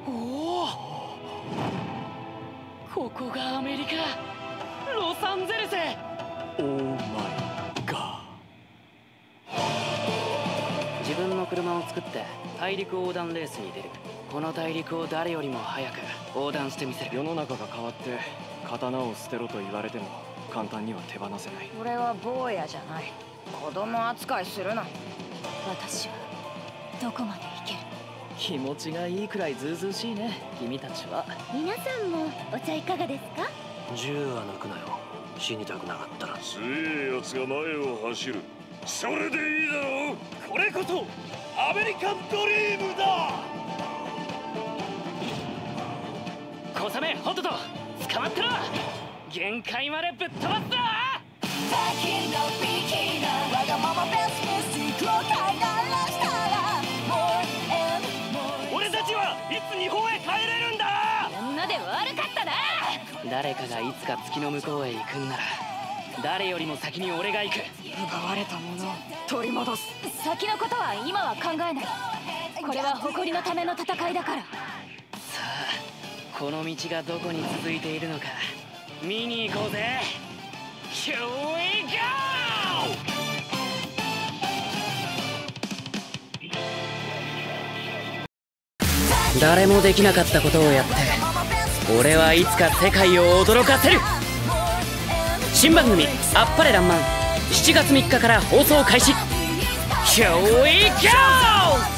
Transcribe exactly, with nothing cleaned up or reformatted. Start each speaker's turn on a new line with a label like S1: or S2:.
S1: おお、ここがアメリカ、ロサンゼルス。
S2: オーマイガ
S1: ー。自分の車を作って大陸横断レースに出る。この大陸を誰よりも早く横断してみせる。
S2: 世の中が変わって刀を捨てろと言われても簡単には手放せない。
S3: 俺は坊やじゃない。子供扱いするな。
S4: 私はどこまで行ける？
S1: 気持ちがいいくらいずうずうしいね、君たちは。
S4: 皆さんもお茶いかがですか？
S5: 銃は抜くなよ。死にたくなかったら。
S6: 強えやつが前を走る。それでいいだろう。
S7: これこそアメリカンドリームだ。
S1: 小雨ホトト捕まってろ。限界までぶっ飛ばすぞ。
S7: 俺たちはいつ日本へ帰れるんだ。
S3: 女で悪かったな。
S1: 誰かがいつか月の向こうへ行くんなら誰よりも先に俺が行く。
S3: 奪われたものを取り戻す。
S4: 先のことは今は考えない。これは誇りのための戦いだから。
S1: さあ、この道がどこに続いているのか見に行こうぜ。Here we go! 誰もできなかったことをやって俺はいつか世界を驚かせる。新番組「あっぱれらんまん」しちがつみっかから放送開始。Here we go!